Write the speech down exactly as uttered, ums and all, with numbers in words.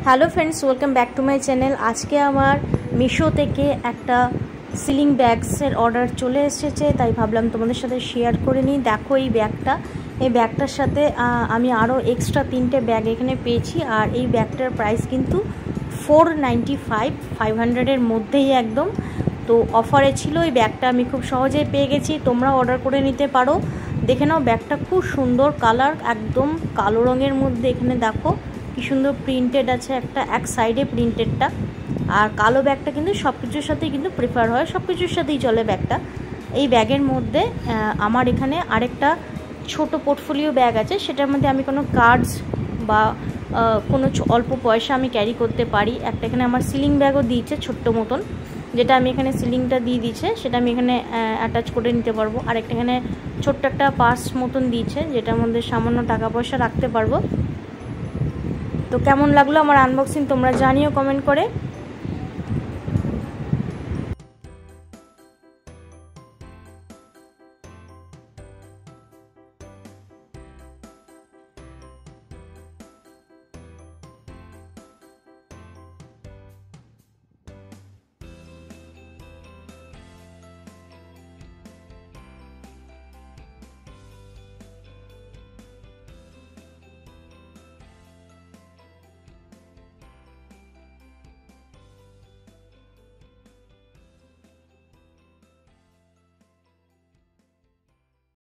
Hello friends, welcome back to my channel. আজকে আমার মিশো থেকে একটা সিলিং ব্যাগসের অর্ডার চলে এসেছে, তাই ভাবলাম তোমাদের সাথে শেয়ার করে নিই। দেখো এই ব্যাগটা, এই ব্যাগটার সাথে আমি আরও এক্সট্রা তিনটে ব্যাগ এখানে পেয়েছি। আর এই ব্যাগটার প্রাইস কিন্তু ফোর নাইনটি ফাইভ ফাইভ হান্ড্রেডের মধ্যেই একদম। তো অফারে ছিল, এই ব্যাগটা আমি খুব সহজেই পেয়ে গেছি। তোমরা অর্ডার করে নিতে পারো। দেখে নাও, ব্যাগটা খুব সুন্দর কালার, একদম কালো রঙের মধ্যে। এখানে দেখো কি সুন্দর প্রিন্টেড আছে, একটা এক সাইডে প্রিন্টেডটা। আর কালো ব্যাগটা কিন্তু সব কিছুর সাথেই কিন্তু প্রেফার হয়, সব কিছুর সাথেই চলে ব্যাগটা। এই ব্যাগের মধ্যে আমার এখানে আরেকটা ছোট পোর্টফোলিও ব্যাগ আছে, সেটার মধ্যে আমি কোনো কার্ডস বা কোনো অল্প পয়সা আমি ক্যারি করতে পারি। একটা এখানে আমার সিলিং ব্যাগও দিয়েছে ছোট্ট মতন, যেটা আমি এখানে সিলিংটা দিয়ে দিয়েছে, সেটা আমি এখানে অ্যাটাচ করে নিতে পারবো। আর একটা এখানে ছোট্ট একটা পার্স মতন দিয়েছে, যেটার মধ্যে সামান্য টাকা পয়সা রাখতে পারবো। তো কেমন লাগলো আমার আনবক্সিং তোমরা জানিও কমেন্ট করে।